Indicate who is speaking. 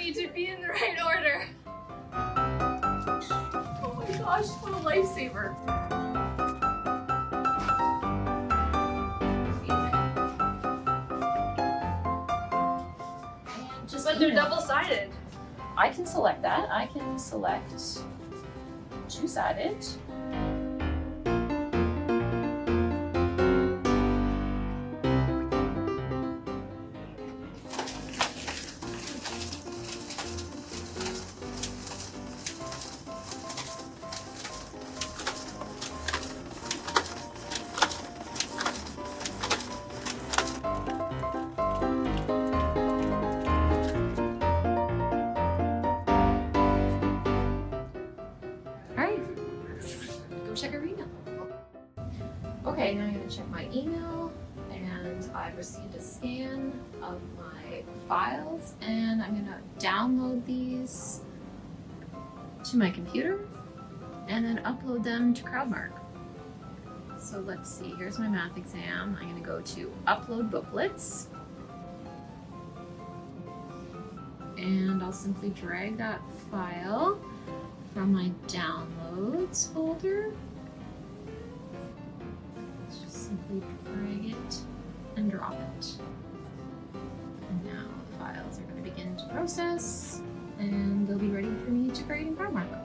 Speaker 1: me to be in the right order. Oh my gosh, what a lifesaver. But they're double-sided.
Speaker 2: I can select that. I can select two-sided.
Speaker 1: Check our email. Okay, now I'm going to check my email, and I've received a scan of my files, and I'm going to download these to my computer and then upload them to Crowdmark. So let's see, here's my math exam. I'm going to go to Upload Booklets, and I'll simply drag that file from my Downloads folder. Simply drag it and drop it. And now the files are going to begin to process, and they'll be ready for me to create in Crowdmark.